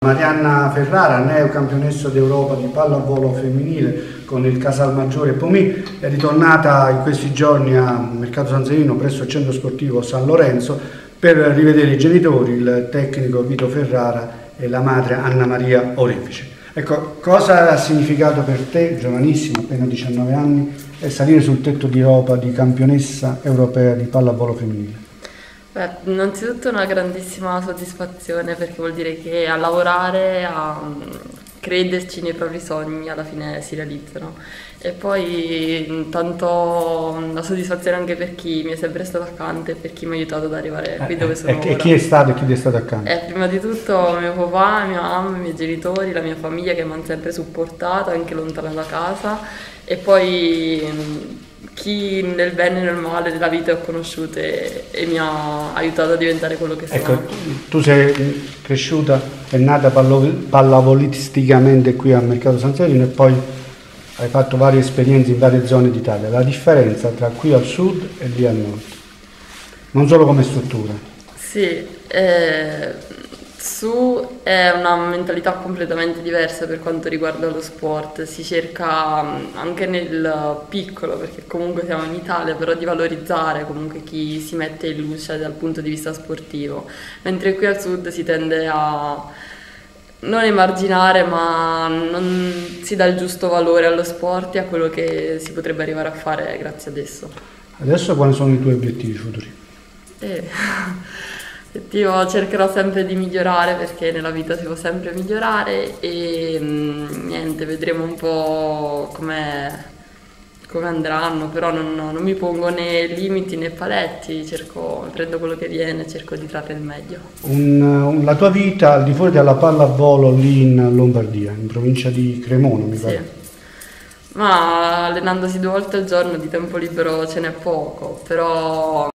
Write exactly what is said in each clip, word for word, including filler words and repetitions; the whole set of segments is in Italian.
Marianna Ferrara, neocampionessa d'Europa di pallavolo femminile con il Casalmaggiore Pomì, è ritornata in questi giorni a Mercato San Severino presso il centro sportivo San Lorenzo per rivedere i genitori, il tecnico Vito Ferrara e la madre Anna Maria Orefice. Ecco, cosa ha significato per te, giovanissima, appena diciannove anni, salire sul tetto di Europa di campionessa europea di pallavolo femminile? Beh, innanzitutto una grandissima soddisfazione, perché vuol dire che a lavorare, a crederci nei propri sogni alla fine si realizzano. E poi tanto la soddisfazione anche per chi mi è sempre stato accanto e per chi mi ha aiutato ad arrivare qui dove sono eh, ora. E chi è stato e chi ti è stato accanto? Eh, prima di tutto mio papà, mia mamma, i miei genitori, la mia famiglia che mi hanno sempre supportato anche lontano da casa, e poi chi nel bene e nel male della vita ho conosciuto e, e mi ha aiutato a diventare quello che sono. Ecco, tu sei cresciuta, è nata pallavolisticamente qui a Mercato San Severino e poi hai fatto varie esperienze in varie zone d'Italia. La differenza tra qui al sud e lì al nord, non solo come struttura. Sì, eh, su è una mentalità completamente diversa per quanto riguarda lo sport, si cerca anche nel piccolo, perché comunque siamo in Italia, però di valorizzare comunque chi si mette in luce dal punto di vista sportivo, mentre qui al sud si tende a non emarginare, ma non si dà il giusto valore allo sport e a quello che si potrebbe arrivare a fare grazie ad esso. Adesso quali sono i tuoi obiettivi futuri? Eh. Io cercherò sempre di migliorare, perché nella vita si può sempre migliorare, e mh, niente, vedremo un po' come come andranno, però non, non mi pongo né limiti né paletti, cerco, prendo quello che viene, cerco di trarre il meglio. Un, un, la tua vita al di fuori della pallavolo lì in Lombardia, in provincia di Cremona, mi pare? Sì, ma allenandosi due volte al giorno di tempo libero ce n'è poco, però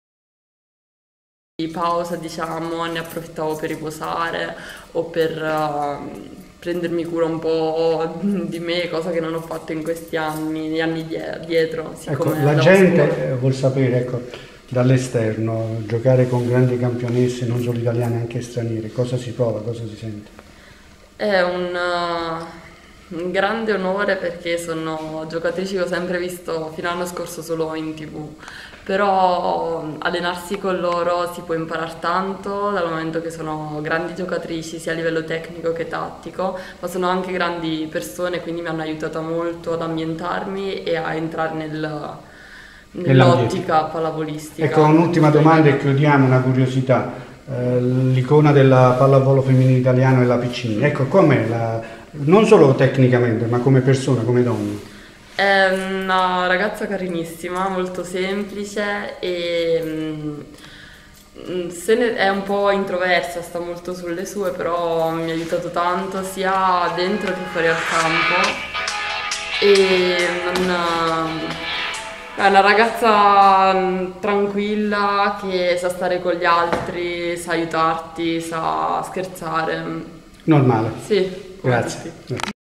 di pausa, diciamo, ne approfittavo per riposare o per uh, prendermi cura un po' di me, cosa che non ho fatto in questi anni, negli anni dietro. Ecco, la gente vuol sapere, ecco, dall'esterno, giocare con grandi campionesse, non solo italiane, anche straniere, cosa si prova, cosa si sente? È un, uh, un grande onore, perché sono giocatrici che ho sempre visto fino all'anno scorso solo in tivù. Però allenarsi con loro si può imparare tanto, dal momento che sono grandi giocatrici sia a livello tecnico che tattico, ma sono anche grandi persone, quindi mi hanno aiutato molto ad ambientarmi e a entrare nel, nell'ottica pallavolistica. Ecco, un'ultima domanda e chiudiamo, una curiosità. Eh, l'icona della pallavolo femminile italiano è la Piccini. Ecco, com'è la, non solo tecnicamente, ma come persona, come donna? È una ragazza carinissima, molto semplice e mh, se ne, è un po' introversa, sta molto sulle sue, però mi ha aiutato tanto sia dentro che fuori al campo, e non, è una ragazza tranquilla che sa stare con gli altri, sa aiutarti, sa scherzare. Normale. Sì. Grazie.